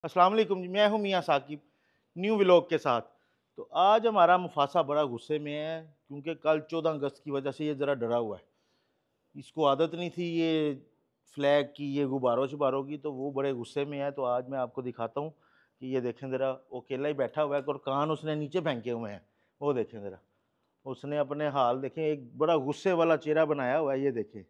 अस्सलाम वालेकुम जी, मैं हूँ मियाँ साकिब न्यू व्लॉग के साथ। तो आज हमारा मुफासा बड़ा गुस्से में है क्योंकि कल 14 अगस्त की वजह से ये ज़रा डरा हुआ है। इसको आदत नहीं थी ये फ्लैग की, ये गुब्बारों शुब्बारों की, तो वो बड़े गुस्से में है। तो आज मैं आपको दिखाता हूँ कि ये देखें ज़रा, वो अकेला ही बैठा हुआ है और कान उसने नीचे फेंके हुए हैं। वो देखें ज़रा, उसने अपने हाल देखें, एक बड़ा गुस्से वाला चेहरा बनाया हुआ है, ये देखें।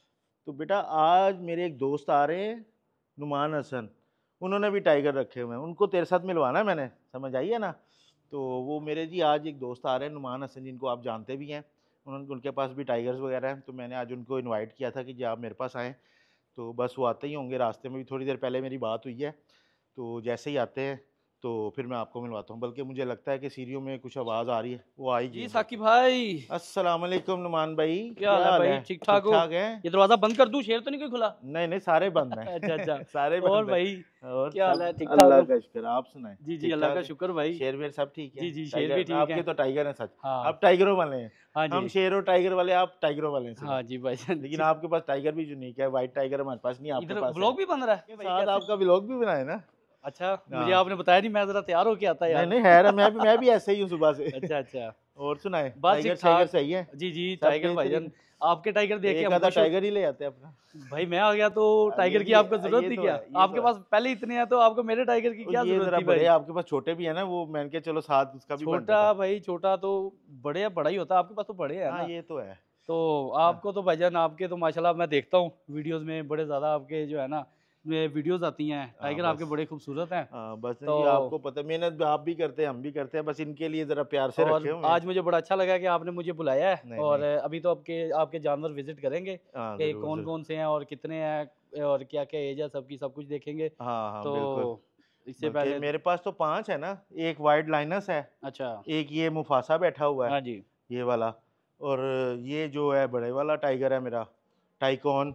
तो बेटा आज मेरे एक दोस्त आ रहे हैं, नुमान हसन, उन्होंने भी टाइगर रखे हुए हैं, उनको तेरे साथ मिलवाना है मैंने, समझ आई है ना। तो वो मेरे जी आज एक दोस्त आ रहे हैं नुमान हसन, जिनको आप जानते भी हैं, उनके पास भी टाइगर्स वगैरह हैं। तो मैंने आज उनको इनवाइट किया था कि जी आप मेरे पास आएँ। तो बस वो आते ही होंगे, रास्ते में भी थोड़ी देर पहले मेरी बात हुई है। तो जैसे ही आते हैं तो फिर मैं आपको मिलवाता हूँ। बल्कि मुझे लगता है कि सीढ़ियों में कुछ आवाज़ आ रही है, वो आ ही गई जी होंगे। साकिब भाई, अस्सलाम वालेकुम नुमान भाई, क्या हाल है हाल भाई? है? ठीक ठीक ठाक हो? ठाक है। ये दरवाजा बंद कर दूं? शेर तो नहीं कोई खुला? नहीं नहीं, सारे बंद हैं। अच्छा अच्छा। सारे और बंद हैं। भाई और क्या हाल सब है? ठीक ठाक अल्लाह हो? का शुक्र, आप सुनाएं? जी जी, ठीक अल्लाह ठाक का है। शुक्र भाई। शेर वेर सब ठीक है? जी जी, शेर भी टाइगर ठीक आपके है। तो टाइगर हैं सच। हाँ आप टाइगरों वाले हैं। हाँ जी। हम शेर और टाइगर वाले, आप टाइगरों वाले हैं सिर्फ। हाँ जी भाई लेकिन आपके पास टाइगर भी यूनिक है, व्हाइट टाइगर हमारे पास नहीं, आपके इधर पास है। ब्लॉग भी बन रहा है भाई? साथ कैसे? आपका व्लॉग भी बनाए ना। अच्छा, मुझे हाँ। आपने बताया नहीं, मैं जरा तैयार होके आता नहीं यार। नहीं है, मैं भी ऐसे ही हूँ सुबह से। अच्छा अच्छा। और सुनाए, बस टाइगर ठीक टाइगर ठाक। सही है? जी जी, सब टाइगर भाईजान, बेहतरीन। आपके टाइगर देख के एक आधा हमको टाइगर ही ले आते हैं अपना। भाई मैं आ गया तो टाइगर की आपको जरूरत ये थी तो क्या? है, ये तो आपके है। पास पहले इतने हैं तो आपको मेरे टाइगर की और क्या ये जरूरत जरा थी बड़े भाई? आपके पास छोटे भी है ना, वो मैंने के चलो साथ उसका भी बनता छोटा था। भाई, छोटा तो बड़े बड़ा ही होता है, आपके पास तो बड़े हैं हाँ ना। ये तो है। तो हाँ आपको तो भाईजान, आपके तो माशाल्लाह मैं देखता हूँ वीडियोस में, बड़े ज़्यादा आपके जो है ना वीडियोस आती हैं, हाँ, टाइगर आपके बस। बड़े खूबसूरत हैं। हाँ बस तो जी, आपको पता मेहनत आप भी करते हैं, हम भी करते हैं, बस इनके लिए जरा प्यार से रखे और हुए हैं। आज मुझे बड़ा अच्छा लगा कि आपने मुझे बुलाया है, नहीं और नहीं। अभी तो आपके आपके जानवर विजिट करेंगे हाँ कि जरूर कौन जरूर। कौन से हैं और कितने हैं और क्या क्या एज है सबकी, सब कुछ देखेंगे। हाँ हाँ तो बिल्कुल। इससे बल्कि पहले मेरे पास तो 5 है ना। एक वाइट लाइनस है, अच्छा। एक ये मुफासा बैठा हुआ है, हाँ जी। ये वाला। और ये जो है बड़े वाला टाइगर है मेरा, टाइकॉन।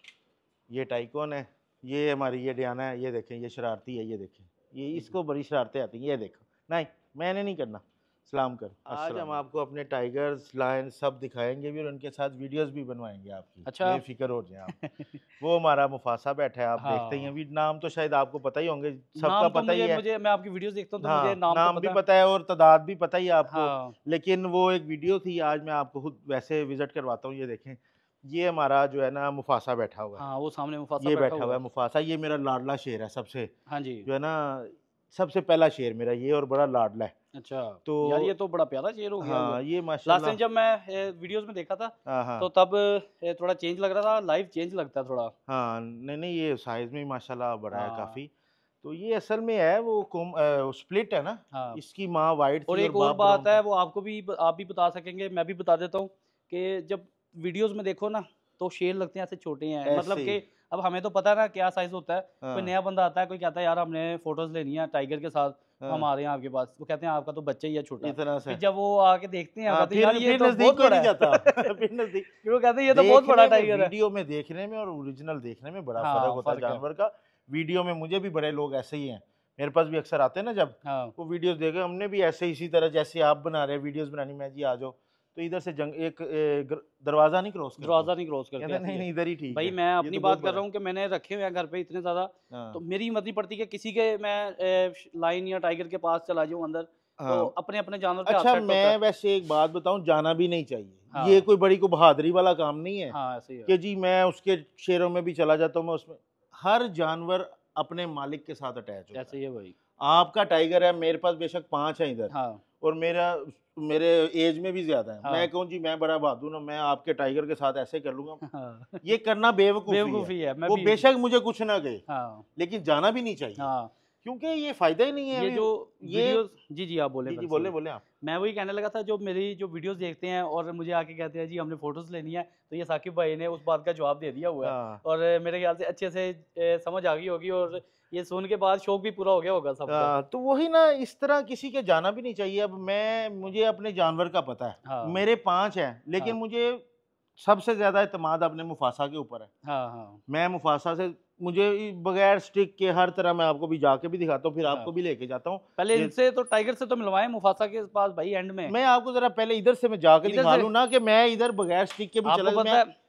ये टाइकॉन है। ये हमारी ये डियाना है, ये देखें, ये शरारती है, ये देखें, ये इसको बड़ी शरारतें आती हैं, ये देखो। नहीं मैंने नहीं करना, सलाम कर। आज हम आपको अपने टाइगर्स लायन सब दिखाएंगे भी और उनके साथ वीडियोस भी बनवाएंगे आपकी, अच्छा। बेफिक्र हो जाए आप। वो हमारा मुफासा बैठा है, आप देखते ही हैं, हाँ, भी नाम तो शायद आपको पता ही होंगे, सबका नाम तो पता ही मुझे है। मुझे मैं आपकी वीडियोस देखता हूँ तो मुझे हाँ नाम तो नाम भी पता। पता है और तादाद भी पता ही है आपको। हाँ लेकिन वो एक वीडियो थी, आज मैं आपको खुद वैसे विजिट करवाता हूँ। ये देखें, ये हमारा जो है ना मुफासा बैठा हुआ है, हाँ, वो सामने मुफासा ये बैठा बैठा हुआ हुआ है। है मुफासा। ये मेरा लाडला शेर है, सबसे हाँ जी। जो है ना, सबसे पहला शेर मेरा ये, और बड़ा लाडला है। अच्छा। तो यार ये तो बड़ा प्यारा शेर हो गया हुआ। हाँ ये लास्ट माशाल्लाह। टाइम जब मैं वीडियोस में देखा था हाँ हाँ। तो तब थोड़ा चेंज लग रहा था, लाइव चेंज लगता है थोड़ा। हाँ नहीं नहीं, ये साइज में माशाल्लाह बड़ा है हाँ काफ़ी। तो ये असल में है वो स्प्लिट है ना। हाँ। इसकी माँ वाइट और थी और एक और बाप बात ब्राउन है, था। वो आपको भी आप भी बता सकेंगे, मैं भी बता देता हूँ कि जब वीडियोस में देखो ना तो शेर लगते हैं ऐसे छोटे हैं, मतलब ऐसे ही। कि अब हमें तो पता है ना क्या साइज होता है। कोई हाँ नया बंदा आता है, कोई कहता है यार हमने फोटोज लेनी है टाइगर के साथ, हम हाँ। आ रहे हैं आपके पास, वो कहते हैं आपका तो बच्चा ही है छोटा। इतना सा। फिर जब वो आके देखते हैं, वो हाँ कहते हैं यार ये फिर तो नजदीक बहुत कोई बड़ा नहीं है। जाता। फिर नजदीक फिर वो कहते हैं ये तो बहुत बड़ा देखने में, टाइगर है। वीडियो में देखने में और ओरिजिनल देखने में बड़ा फर्क हाँ होता है फर्क है। जानवर का। वीडियो में मुझे भी बड़े लोग ऐसे ही हैं, मेरे पास भी अक्सर आते हैं ना, जब हाँ वो वीडियोस देखे, हमने भी ऐसे इसी तरह जैसे आप बना रहे हैं वीडियोस बनानी, मैं जी आ जाओ तो इधर से जंग एक दरवाजा नहीं क्रॉस करते हो। दरवाजा नहीं क्रॉस करते, कहते ऐसे ही नहीं है। नहीं इधर ही ठीक भाई है, मैं ये अपनी तो बहुत बात कर बड़ा रहा है। हूँ कि मैंने रखे हुए हैं घर पे इतने ज्यादा, तो हाँ मेरी हिम्मत नहीं पड़ती कि किसी के मैं लाइन या टाइगर के पास चला जाऊँ अंदर। तो हाँ। अपने अपने जानवर पे हाथ अच्छा सेट होता मैं है। वैसे एक बात बताऊं, जाना भी नहीं चाहिए, ये हाँ कोई बड़ी को बहादुरी वाला काम नहीं है हाँ, ऐसे ही है। कि जी मैं उसके शेरों में भी चला जाता हूँ, मैं उसमें। हर जानवर अपने मालिक के साथ अटैच होता ऐसे है। ही है भाई। आपका टाइगर है, मेरे पास बेशक 5 है इधर, हाँ और मेरे एज में भी ज्यादा है। मैं हाँ कहूँ जी मैं बड़ा बहादुर हूँ, मैं आपके टाइगर के साथ ऐसे कर लूंगा, हाँ। ये करना बेवकूफ़ी है। बेवकूफ़ी है, मैं वो भी। बेशक मुझे कुछ ना कहे, हाँ लेकिन जाना भी नहीं चाहिए, हाँ। क्योंकि ये फायदा ही नहीं है ये हमें। जो ये वीडियोस, जी जी आप बोले जी जी, पहले, बोले सॉरी। बोले आप। मैं वही कहने लगा था, जो मेरी जो वीडियोस देखते हैं और मुझे आके कहते हैं जी हमने फोटोज लेनी है, तो ये साकिब भाई ने उस बात का जवाब दे दिया हुआ है। हाँ और मेरे ख्याल से अच्छे से समझ आ गई होगी, और ये सुन के बाद शौक भी पूरा हो गया होगा सबको। तो वही ना, इस तरह किसी के जाना भी नहीं चाहिए। अब मुझे अपने जानवर का पता है, हाँ मेरे 5 हैं, लेकिन हाँ मुझे सबसे ज्यादा इत्मीनान अपने मुफासा के ऊपर है। हाँ हाँ मैं मुफासा से, मुझे बगैर स्टिक के हर तरह, मैं आपको भी जाके भी दिखाता हूँ, फिर हाँ। आपको भी लेके जाता हूँ। पहले ये इनसे तो टाइगर से तो मिलवाएं, मुफासा के पास भाई एंड में। मैं आपको जरा पहले इधर से मैं जाके इधर दिखा से लूँ ना, कि मैं इधर बगैर स्टिक के भी आपको चला, पता मैं है,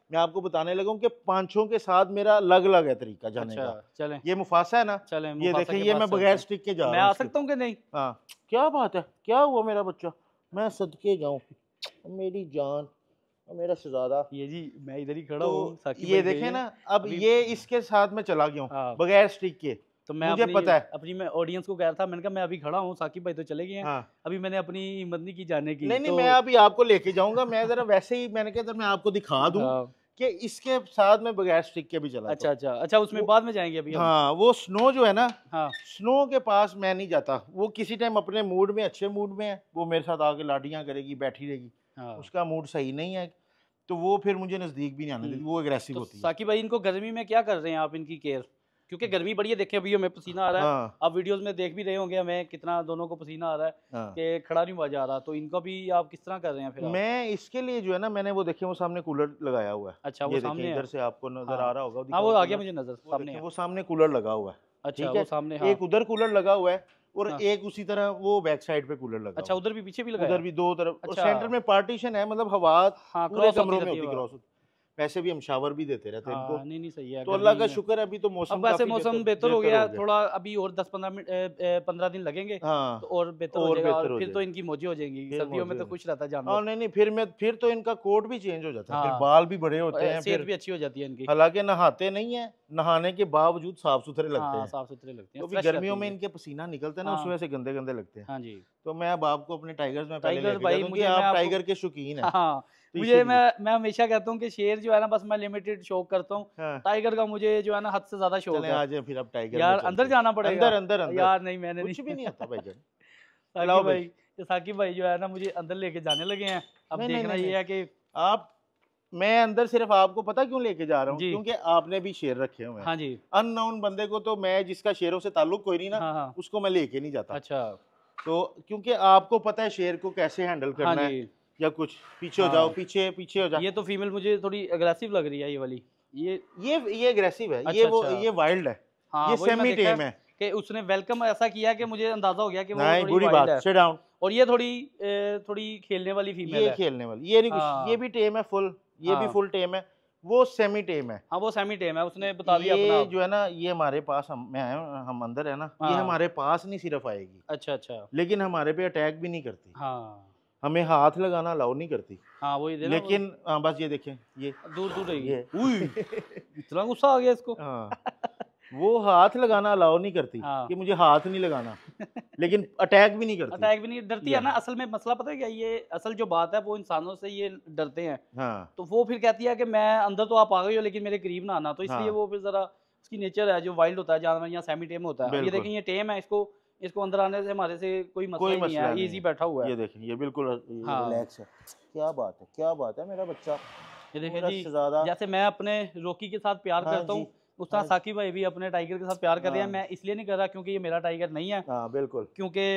मैं आपको बताने लगा हूँ कि पांचों के साथ मेरा अलग अलग है तरीका जाने अच्छा का। चलें ये मुफासा है ना, चलें ये मुफासा देखें, के ये पास मैं चलते बगैर हैं। स्टिक के जा मैं रहा आ हूँ सकता हूँ कि नहीं? हाँ, क्या बात है, क्या हुआ मेरा बच्चा, मैं सदके जाऊं, मेरी जान, मेरा शहजादा। ये जी मैं इधर ही खड़ा तो हूँ, साकिब ये भाई गए देखें हैं ना, अब अभी। ये इसके साथ मैं चला गया हूँ हाँ बगैर स्टिक के, तो मैं मुझे अपनी पता है। अपनी मैं ऑडियंस को कह रहा था, मैंने कहा मैं अभी खड़ा हूँ, साकिब भाई तो चले गए हैं, हाँ, अभी मैंने अपनी हिम्मत नहीं की जाने की नहीं नहीं, तो। मैं अभी आपको लेके जाऊंगा, मैं जरा वैसे ही मैंने कहा जरा मैं आपको दिखा दूं हाँ कि इसके साथ मैं बगैर स्टिक के भी चलाता अच्छा हूँ। अच्छा अच्छा, उसमें वो बाद में जाएंगे अभी हम। हाँ, वो स्नो जो है ना, हाँ स्नो के पास मैं नहीं जाता, वो किसी टाइम अपने मूड में, अच्छे मूड में है, वो मेरे साथ आके लाडियां करेगी, बैठी रहेगी, हाँ उसका मूड सही नहीं है तो वो फिर मुझे नजदीक भी नहीं आने देती, वो एग्रेसिव तो होती है। साकिब भाई इनको गर्मी में क्या कर रहे हैं आप इनकी केयर? क्योंकि गर्मी बड़ी है, देखें अभी हमें पसीना आ रहा है, हाँ आप वीडियोस में देख भी रहे होंगे हमें कितना दोनों को पसीना आ रहा है हाँ, कि खड़ा नहीं हुआ जा रहा, तो इनको भी आप किस तरह कर रहे हैं फिर आप? मैं इसके लिए जो है ना, मैंने वो देखे, वो सामने कूलर लगाया हुआ है, अच्छा वो ये देखें सामने है। इधर से आपको नजर आ हाँ रहा होगा, हाँ वो दिखाओ आ गया कूलर, मुझे नजर, वो सामने देखें है। वो सामने कूलर लगा हुआ है, अच्छा ठीक वो है, सामने, हाँ एक उधर कूलर लगा हुआ है और हाँ। एक उसी तरह वो बैक साइड पे कूलर लगा अच्छा हुआ उधर भी पीछे भी है, लगाया? उधर भी दो तरफ, और अच्छा सेंटर में पार्टीशन है, मतलब हवा हाँ पूरे क्रॉस होती कमरों में रहती है होती, वहाँ। क्रॉस होती। वैसे भी हम शावर भी देते रहते हैं इनको, हाँ नहीं नहीं सही है तो अल्लाह गर्मी का में। शुक्र है अभी तो अब मौसम वैसे काफी मौसम बेहतर बेहतर हो बेहतर गया हो गया। थोड़ा, अभी और 10-15 मिनट 15 दिन लगेंगे तो हाँ, और बेहतर हो और जाएगा, बेहतर और हो फिर तो जाएगा, इनकी मौजें हो जाएंगी, फिर सर्दियों में मौजे तो हो खुश रहता है जाए। जानवर। हाँ नहीं नहीं, फिर तो इनका कोट भी चेंज हो जाता है, फिर हाँ बाल भी बड़े होते हैं, सेहत फिर भी अच्छी हो जाती है इनकी। हालांकि नहाते नहीं है, नहाने के बावजूद साफ सुथरे लगते हाँ हैं, साफ सुथरे लगते हैं, तो भी फ्रेश गर्मियों रहती में है। इनके पसीना निकलता है ना, उस हाँ वजह से गंदे गंदे लगते हैं। हाँ जी। तो मैं अब आपको अपने टाइगर्स में पहले टाइगर लेके भाई जाता हूँ कि मुझे, मैं आप आपको टाइगर के शौकीन हैं, हाँ तो मुझे इसीलिए। मैं हमेशा कहता हूँ कि शेर जो है ना बस मैं लिमिटेड शौक करता हूँ, हाँ, टाइगर का मुझे जो है ना हद से ज्यादा शौक चलें है। आ जाए फिर, अब टाइगर में यार चलते अंदर हैं। जाना पड़ेगा। अंदर अंदर अंदर यार नहीं मैंने कुछ भी नहीं नहीं होता भाईजान, चलाओ साकिब भाई। भाई, ये साकिब भाई जो है ना मुझे अंदर लेके जाने लगे हैं। अब नहीं नहीं देखना नहीं नहीं, ये है कि आप, मैं अंदर सिर्फ आपको पता क्यों लेके जा रहा हूँ, जी क्योंकि आपने भी शेर रखे हुए हैं। हाँ जी अननोन बंदे को तो मैं, जिसका शेरों से ताल्लुक कोई नहीं ना, हाँ हाँ उसको मैं लेके नहीं जाता, अच्छा तो क्योंकि आपको पता है शेर को कैसे हैंडल हाँ करना जी है, या कुछ पीछे हो जाओ, हाँ। पीछे पीछे हो जा। ये तो फीमेल मुझे थोड़ी अग्रेसिव लग रही है ये वाली, ये ये एग्रेसिव है, अच्छा अच्छा। ये वाइल्ड है, हाँ ये वही मैं सेमी देखा टेम है। कि उसने वेलकम ऐसा किया कि मुझे अंदाजा हो गया कि वो नहीं, थोड़ी बुरी वाइल्ड बात, है, सिट डाउन। और ये थोड़ी खेलने वाली फीमेल ये है। खेलने वाली, ये नहीं कुछ, ये हाँ भी टेम है फुल, ये भी हाँ फुल टेम है, वो सेमी टेम है। हाँ वो सेमी टेम है, उसने बता दिया अपना ये आप। जो है ना, ये हमारे पास, हम मैं आया, हम अंदर है ना, ये हाँ हमारे पास नहीं सिर्फ आएगी, अच्छा अच्छा लेकिन हमारे पे अटैक भी नहीं करती, हाँ हमें हाथ लगाना अलाउ नहीं करती, हाँ वही देना वो लेकिन हाँ बस ये देखें, दूर दूर रहेगी। ये उई इतना गुस्सा आ गया इसको। हाँ, वो हाथ लगाना अलाउ नहीं करती हाँ कि मुझे हाथ नहीं लगाना, लेकिन अटैक भी नहीं करती। अटैक भी नहीं डरती है ये ना, असल में मसला पता है क्या, ये असल जो बात है वो इंसानों से ये डरते हैं, हाँ तो वो फिर कहती है कि मैं अंदर तो आप आ गई हो लेकिन मेरे करीब ना आना, तो इसलिए हाँ, वो फिर जरा उसकी नेचर है जो वाइल्ड होता है जानवर या सेमी टेम होता है। अब ये बिल्कुल, देखें ये टेम है, इसको इसको अंदर आने से हमारे से कोई मसला कोई ही नहीं मसला है, नहीं इजी है। बैठा हुआ है। ये देखें, ये बिल्कुल हाँ रिलैक्स है, क्या बात है, क्या बात है, मेरा बच्चा, ये देखें मेरा जी, शहजादा। जैसे मैं अपने रॉकी के साथ प्यार हाँ करता जी, हूँ उस तरह हाँ जी, साकिब भाई भी अपने टाइगर के साथ प्यार कर रहे हैं। हाँ मैं इसलिए नहीं कर रहा क्योंकि ये मेरा टाइगर नहीं है, हाँ, बिल्कुल, क्योंकि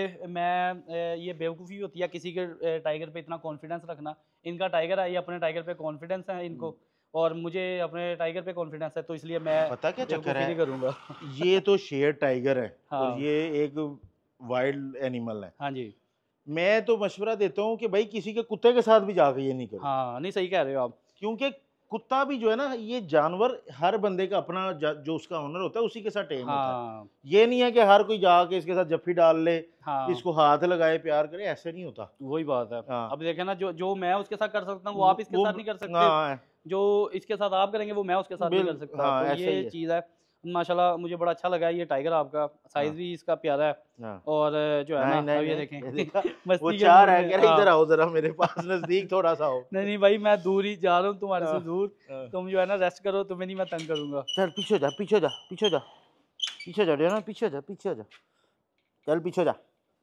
मैं ये बेवकूफ़ी होती है किसी के टाइगर पे इतना कॉन्फिडेंस रखना। इनका टाइगर है, ये अपने टाइगर पे कॉन्फिडेंस है इनको, और मुझे अपने टाइगर पे कॉन्फिडेंस है, तो इसलिए मैं पता क्या चक्कर बेवकूफ़ी नहीं है, करूँगा। ये तो शेर टाइगर है और हाँ ये एक वाइल्ड एनिमल है। हाँ जी मैं तो मशवरा देता हूँ कि भाई किसी के कुत्ते के साथ भी जाके ये नहीं करो, हाँ नहीं सही कह रहे हो आप। क्योंकि कुत्ता भी जो है ना, ये जानवर हर बंदे का अपना जो उसका ओनर होता है उसी के साथ टेम होता है। हाँ ये नहीं है कि हर कोई जाके इसके साथ जफ्फी डाल ले, हाँ इसको हाथ लगाए, प्यार करे, ऐसे नहीं होता। वही बात है। हाँ, अब देखे ना, जो जो मैं उसके साथ कर सकता हूँ वो आप इसके साथ नहीं कर सकते, हाँ, जो इसके साथ आप करेंगे वो मैं उसके साथ नहीं कर सकता, हाँ, तो ऐसा ही ये है। चीज़ है। माशाल्लाह मुझे बड़ा अच्छा लगा ये टाइगर, आपका साइज हाँ, भी इसका प्यारा है, हाँ, और जो है नहीं ना नहीं अब ये नहीं, देखें ये देखा, वो मस्ती के चाह मूड रहा है, में। कह रहा है इधर हाँ आओ जरा मेरे पास, नजदीक थोड़ा सा हो। नहीं नहीं भाई मैं दूर ही जा रहा हूँ तुम्हारे से हाँ, दूर, हाँ। तुम जो है ना रेस्ट करो, तुम्हें नहीं मैं तंग करूंगा। चल पीछे हो जा, पीछे हो जा, पीछे हो जा, पीछे हो जा, ना पीछे हो जा, पीछे हो जा, चल पीछे हो जा।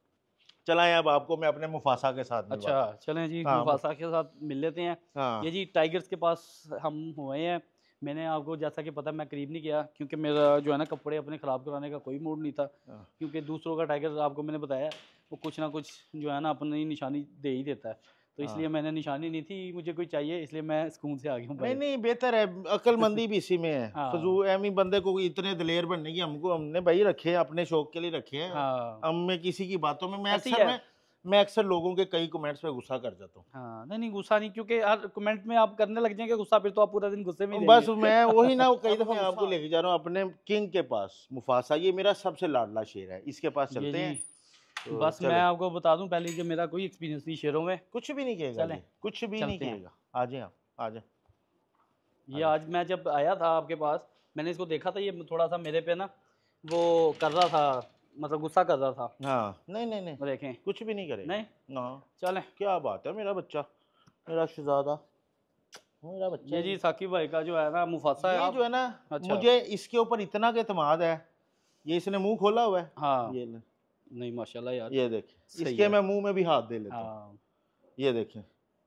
चलाएं अब आपको मैं अपने मुफासा के साथ मिलवाता अच्छा चलें जी, हूँ। हाँ मुफासा के साथ मिल लेते हैं। हाँ ये जी टाइगर्स के पास हम हुए हैं। मैंने आपको जैसा कि पता, मैं करीब नहीं गया क्योंकि मेरा जो है ना कपड़े अपने ख़राब कराने का कोई मूड नहीं था, हाँ। क्योंकि दूसरों का टाइगर आपको मैंने बताया वो कुछ ना कुछ जो है ना अपनी निशानी दे ही देता है, तो हाँ। इसलिए मैंने निशानी नहीं थी मुझे कोई चाहिए, इसलिए मैं सुकून से आ गया हूँ नहीं भाई। नहीं, बेहतर है, अक्लमंदी भी इसी में है। हाँ फजूल एमी बंदे को इतने दिलेर बनने की हमने भाई रखे हैं, अपने शौक के लिए रखे हैं, हाँ हम में किसी की बातों में, मैं ऐसे ही अक्सर है। मैं अक्सर लोगों के कई कमेंट्स पे गुस्सा कर जाता हूँ। हाँ, नहीं, नहीं गुस्सा नहीं, क्योंकि हर कमेंट में आप करने लग जाएँगे गुस्सा, फिर तो आप पूरा दिन गुस्से में ही बस रहेंगे। मैं वही ना, कई आपको दफा मैं आपको गुस्सा लेके जा रहा हूँ अपने किंग के पास, मुफासा, ये मेरा सबसे लाडला शेर है, इसके पास ये चलते जी, हैं। तो बस मैं चले, आपको बता दूँ पहले कि मेरा कोई एक्सपीरियंस नहीं शेरों में। कुछ भी नहीं कहेगा चलें, ये, कुछ भी नहीं चलते हैं। कहेगा। आ जाए आप, आ जाए, आ ये जाए। आज मैं जब आया था आपके पास, मैंने इसको देखा था, ये थोड़ा-सा मेरे पे ना वो कर रहा था, मतलब गुस्सा कर रहा था। हाँ, नहीं नहीं नहीं, वो देखें, कुछ भी नहीं करेगा। नहीं? हाँ, चलें। क्या बात है, मेरा बच्चा, मेरा शहजादा, मेरा बच्चा ये ही। जी साकिब भाई का जो है ना मुफासा है ये आप। जो है ना, अच्छा। मुझे इसके ऊपर इतना का एतमाद है, ये इसने मुंह खोला हुआ है, हाँ, ये ले, नहीं माशाल्लाह यार, ये देखें, सही इसके है। मैं मुंह में भी हाथ दे लेता हूँ, हाँ, ये देखें,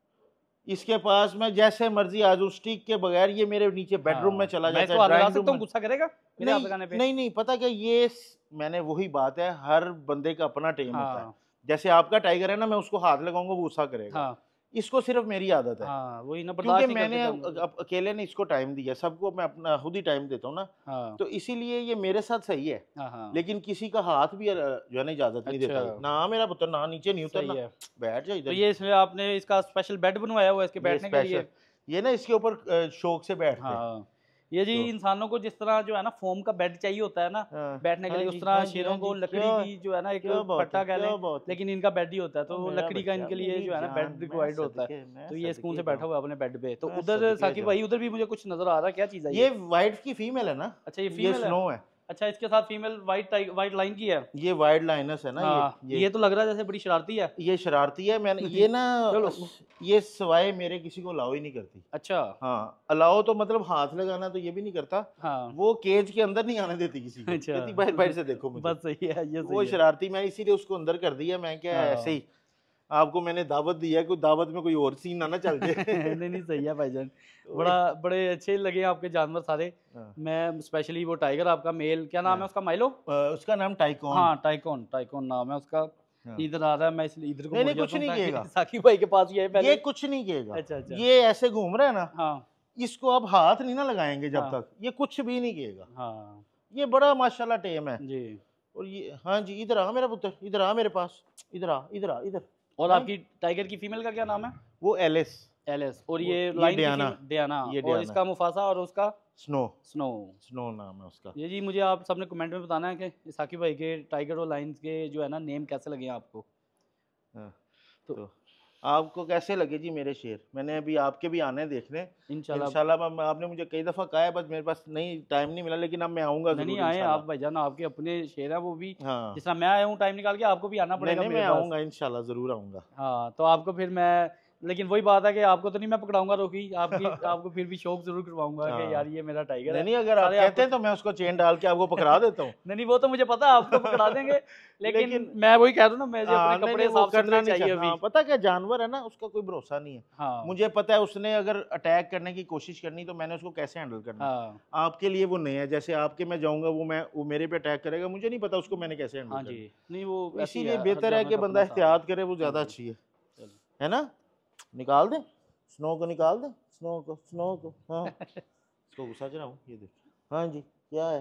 इसके पास मैं जैसे मर्जी आ जाऊं स्टिक के बगैर, ये मेरे नीचे बेडरूम में हाँ। चला मैं जाता इसको है, हाथ लगा ड्राइंग रूम सकता हूँ, में। गुस्सा करेगा मेरे हाथ नहीं लगाने पे? नहीं नहीं, पता क्या, मैंने वही बात है, हर बंदे का अपना टेम होता है। हाँ, जैसे आपका टाइगर है ना, मैं उसको हाथ लगाऊंगा वो गुस्सा करेगा, हाँ, इसको सिर्फ मेरी आदत है, हाँ, वही ना, क्योंकि बर्दाश्त नहीं मैंने करते जानवर को। अकेले ने इसको टाइम दिया, सबको मैं अपना खुद ही टाइम देता हूँ ना, हाँ, तो इसीलिए ये मेरे साथ सही है। हाँ, हाँ। लेकिन किसी का हाथ भी जो है ना इजाजत नहीं देता ये। अच्छा, ना मेरा पुत्र, ना नीचे नहीं सही उतरना, है। बैठ जा तो इधर। ये इसमें आपने इसका स्पेशल बेड बनवाया हुआ है इसके ये बैठने के स्पेशल, लिए? ये ना इसके ऊपर शौक से बैठते हैं। हाँ, ये जी तो इंसानों को जिस तरह जो है ना फोम का बेड चाहिए होता है ना हाँ, बैठने के हाँ लिए, उस जी, तरह हाँ जी, शेरों हाँ को जी, लकड़ी क्या की जो है ना एक क्या बात पट्टा है, कह क्या लें, बात है। लेकिन इनका बेड ही होता है, ओ तो मेरा लकड़ी का बच्चा, इनके लिए मेरी जो है ना बेड जान, मैं रिक्वायर्ड होता है। सदके, मैं तो ये सुकून से सदके बैठा जाऊं, हुआ है अपने बेड पे। तो मैं उधर सदके साकिब जाऊं। भाई उधर भी मुझे कुछ नजर आ रहा है, क्या चीज़ है ये वाइट की फीमेल है ना, अच्छा ये ये फीमेल है। स्नो है, अच्छा, इसके साथ फीमेल वाइट लाइन की है। ये वाइट लाइनस है ना, हाँ, ये तो लग रहा है जैसे बड़ी शरारती है। ये शरारती है। मैंने ये ना, चलो। ये सवाए मेरे किसी को अलाउ ही नहीं करती। अच्छा। हाँ, अलाउ तो मतलब हाथ लगाना तो ये भी नहीं करता, हाँ। वो केज के अंदर नहीं आने देती किसी को, अच्छा। कहती बाहर बाहर से देखो मुझे। बस सही है, ये वो सही है। शरारती, मैं इसीलिए उसको अंदर कर दिया। मैं क्या ऐसे हाँ। ही आपको मैंने दावत दी है, कोई दावत में कोई और सीन ना ना चल जाए। नहीं, नहीं सही है भाईजान। तो बड़े अच्छे लगे आपके जानवर सारे। हाँ, मैं स्पेशली वो टाइगर आपका मेल, क्या नाम है हाँ। उसका, माइलो? उसका नाम टाइकॉन। हाँ, टाइकॉन, टाइकॉन नाम है उसका। हाँ। इधर आ रहा है, मैं इसलिए इधर को नहीं मुड़ नहीं, कुछ जाता हूँ नहीं ताकि किएगा, साकिब भाई के पास ही आए ये पहले। कुछ नहीं किएगा। अच्छा, अच्छा। ये ऐसे घूम रहा है ना, हाँ, इसको आप हाथ नहीं ना लगाएंगे जब हाँ, तक, ये कुछ भी नहीं किएगा। हाँ। ये बड़ा माशाल्लाह टेम है। जी। और ये, हाँ जी, इधर आ मेरा पुत्र, इधर आ मेरे पास, इधर आ, इधर आ, इधर। और नहीं, आपकी टाइगर की फीमेल का क्या नाम है? वो एलिस, एलिस। और वो ये ये लाइन की डियाना, फीमेल डियाना। ये और डियाना, इसका मुफासा और उसका स्नो, स्नो। स्नो नाम है उसका। ये जी मुझे आप सबने कमेंट में बताना है कि साकिब भाई के टाइगर और लाइन्स के जो है ना नेम कैसे लगे हैं आपको। हाँ, तो तो आपको कैसे लगे जी मेरे शेर? मैंने अभी आपके भी आने देखने, इंशाल्लाह। इंशाल्लाह। आपने मुझे कई दफ़ा कहा है, बस मेरे पास नहीं, टाइम नहीं मिला, लेकिन अब मैं आऊँगा नहीं, नहीं ज़रूर आए आप इंशाल्लाह। भाईजान, आपके अपने शेर हैं वो भी। हाँ, जिस तरह मैं आया हूँ टाइम निकाल के, आपको भी आना नहीं पड़ेगा नहीं, मेरे मैं पास। आऊँगा इंशाल्लाह, ज़रूर आऊँगा। हाँ, तो आपको फिर मैं, लेकिन वही बात है कि आपको तो नहीं मैं पकड़ाऊंगा रोकी, आपकी आपको फिर भी शौक जरूर करवाऊंगा कि यार हाँ, ये मेरा टाइगर नहीं है। नहीं, अगर आप सारे कहते आपको हैं तो मैं उसको चेन डाल के आपको पकड़ा देता हूँ। नहीं, नहीं वो तो मुझे पता है आपको पकड़ा देंगे, लेकिन लेकिन मैं वही कह रहा हूँ ना, मुझे अपने हाँ, नहीं कपड़े नहीं, वो साफ करना सुथरे नहीं चाहिए चाहिए। अभी। हाँ, पता क्या, जानवर है ना, उसका कोई भरोसा नहीं है। हाँ, मुझे पता है उसने अगर अटैक करने की कोशिश करनी तो मैंने उसको कैसे हैंडल करना है। हाँ, आपके लिए वो नहीं है, जैसे आपके मैं जाऊंगा, वो मेरे पे अटैक करेगा, मुझे नहीं पता उसको मैंने कैसे हैंडल हाँ करना जी। है। नहीं वो तो ऐसी इसीलिए है, हर बेहतर है जानवर कि का बंदा अपना हिसाब एहतियात करे, वो है। हाँ ज्यादा जी, अच्छी है चलो। है ना? निकाल दे स्नो को, निकाल दे स्नो को, स्नो को। हाँ, इसको गुस्सा चढ़ाऊं, ये देख। हाँ जी, क्या है?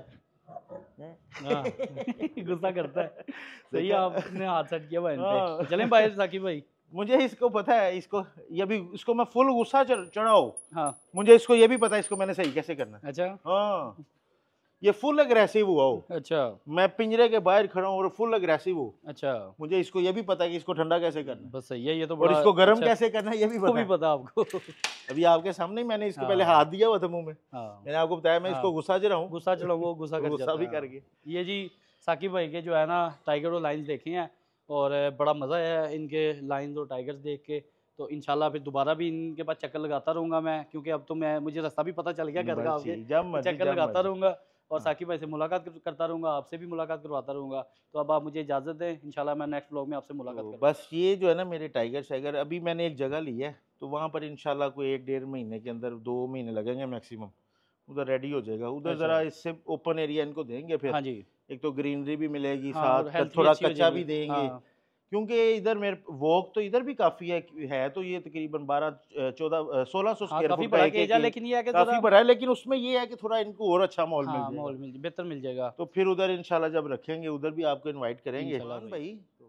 हाँ गुस्सा करता है। सही है, देखा? आपने हाथ सेट किया भाई इन पे। हाँ। चलें बाहर साकिब भाई। मुझे इसको पता है, इसको ये भी, इसको मैं फुल गुस्सा चढ़ाऊं, हाँ। मुझे इसको ये भी पता है इसको मैंने सही कैसे करना है। अच्छा। हाँ, ये फुल अग्रेसिव हुआ हो, अच्छा। मैं पिंजरे के बाहर खड़ा हूँ और फुल अग्रेसिव हो, अच्छा। मुझे इसको ये भी पता है कि इसको ठंडा कैसे करना है बस सही है, ये तो और बड़ा इसको गर्म अच्छा, कैसे करना है ये भी वो पता भी है। पता आपको। अभी आपके सामने ही मैंने इसको पहले हाँ। हाथ दिया हुआ था मुंह में, हाँ, मैंने आपको बताया मैं इसको हाँ। गुस्सा चढ़ाऊं, गुस्सा चढ़ो वो गुस्सा कर गुस्सा जाता भी है। कर हाँ। गया। ये जी साकिब भाई के जो है ना टाइगर और लाइन्स देखे हैं, और बड़ा मज़ा आया इनके लाइन्स और टाइगर्स देख के। तो इंशाल्लाह फिर दोबारा भी इनके पास चक्कर लगाता रहूँगा मैं, क्योंकि अब तो मुझे रास्ता भी पता चल गया घर का आपके, जब तो मर्जी, चक्कर जब लगाता मर्जी। रहूँगा और हाँ। साकिब भाई से मुलाकात करता रहूँगा, आपसे भी मुलाकात करवाता रहूँगा। तो अब आप मुझे इजाज़त दें, इंशाल्लाह मैं नेक्स्ट व्लॉग में आपसे मुलाकात तो करूँगा। बस ये जो है ना मेरे टाइगर शाइगर, अभी मैंने एक जगह ली है, तो वहाँ पर इंशाल्लाह कोई 1-1.5 महीने के अंदर, 2 महीने लगेंगे मैक्सिमम, उधर रेडी हो जाएगा। उधर अच्छा। ज़रा इससे ओपन एरिया इनको देंगे, फिर हाँ जी। एक तो ग्रीनरी भी मिलेगी, हाँ, और साथ हेल्थ भी थोड़ा अच्छी हो कच्चा जाएगी। भी देंगे, हाँ, क्योंकि इधर मेरे वॉक तो इधर भी काफ़ी है तो ये तकरीबन 1600 हाँ स्क्वायर काफ़ी फुट का बड़ा एक केज है, लेकिन ये है कि काफ़ी ज़रा बड़ा है, लेकिन उसमें ये है कि थोड़ा इनको और अच्छा माहौल मिल हाँ जाएगा। माहौल बेहतर मिल जाएगा तो फिर उधर इंशाल्लाह जब रखेंगे उधर भी आपको इनवाइट करेंगे। इंशाल्लाह भाई। भाई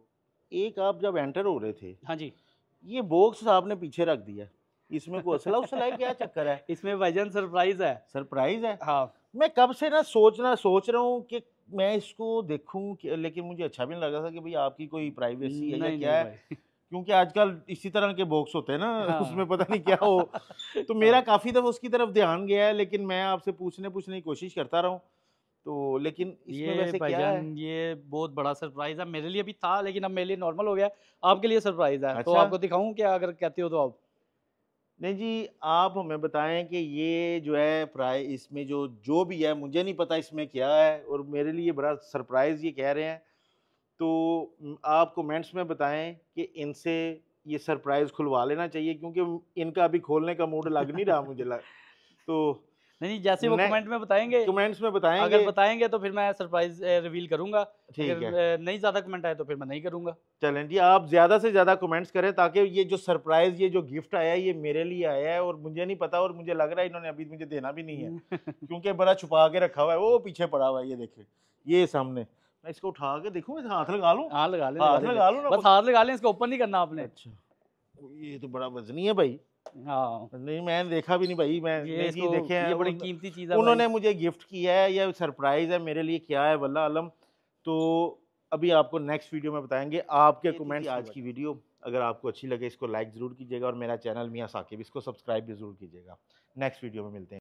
एक आप जब एंटर हो रहे थे, हाँ जी। ये बॉक्स आपने पीछे रख दिया, इसमें कोई असला उसला है, क्या चक्कर है? इसमें भाईजान सरप्राइज़ है। सरप्राइज है? हाँ। मैं कब से ना सोच रहा हूँ कि मैं इसको देखूं लेकिन मुझे अच्छा भी नहीं लग रहा था कि भाई आपकी कोई प्राइवेसी है या नहीं, क्या नहीं है, भाई। क्योंकि आजकल इसी तरह के बॉक्स होते हैं ना हाँ। उसमें पता नहीं क्या हो। तो मेरा हाँ। काफ़ी दफ़ा उसकी तरफ ध्यान गया है, लेकिन मैं आपसे पूछने की कोशिश करता रहा हूँ। तो लेकिन इसमें ये वैसे क्या भाईजान है? ये बहुत बड़ा सरप्राइज़ है। मेरे लिए भी था लेकिन अब मेरे लिए नॉर्मल हो गया है। आपके लिए सरप्राइज़ है। तो अच्छा। आपको दिखाऊँ क्या अगर कहते हो तो आप? नहीं जी, आप हमें बताएँ कि ये जो है इसमें जो भी है, मुझे नहीं पता इसमें क्या है और मेरे लिए बड़ा सरप्राइज़ ये कह रहे हैं। तो आप कमेंट्स में बताएँ कि इनसे ये सरप्राइज़ खुलवा लेना चाहिए, क्योंकि इनका अभी खोलने का मूड लग नहीं रहा मुझे लग तो नहीं, नहीं, जैसे वो ने कमेंट में बताएँगे, कमेंट्स में अगर बताएँगे। बताएँगे तो फिर मैं सरप्राइज़ रिवील करूँगा। ठीक है। अगर नहीं ज़्यादा कमेंट आए तो फिर मैं नहीं करूँगा। चलें जी, आप ज़्यादा से ज़्यादा कमेंट्स करें ताकि ये जो सरप्राइज़, ये जो गिफ्ट आया है, ये मेरे लिए आया है और मुझे नहीं पता और मुझे लग रहा है इन्होंने अभी मुझे देना भी नहीं है, क्योंकि बड़ा छुपा के रखा हुआ है, वो पीछे पड़ा हुआ है, ये देखिए, ये सामने। मैं इसको उठा के देखूँ, इसे हाथ लगा लूँ? हाँ, लगा लें, लगा हाथ लें। लगा लूँ ना? बस हाथ लगा लें, इसको ओपन नहीं करना आपने। अच्छा, ये तो बड़ा वज़नी है भाई। हाँ, नहीं, मैंने देखा भी नहीं भाई, मैं ये नहीं जी, इसको देखें ये बड़ी कीमती चीज़ है भाई। उन्होंने मुझे गिफ्ट किया है, ये सरप्राइज़ है मेरे लिए, क्या है वल्लाह आलम। तो अभी आपको नेक्स्ट वीडियो में बताएँगे। आपके ये थी कमेंट्स आज वजह। की वीडियो, अगर आपको अच्छी लगे इसको लाइक ज़रूर कीजिएगा और मेरा चैनल मियाँ साकिब, इसको सब्सक्राइब भी ज़रूर कीजिएगा। नेक्स्ट वीडियो में मिलते हैं।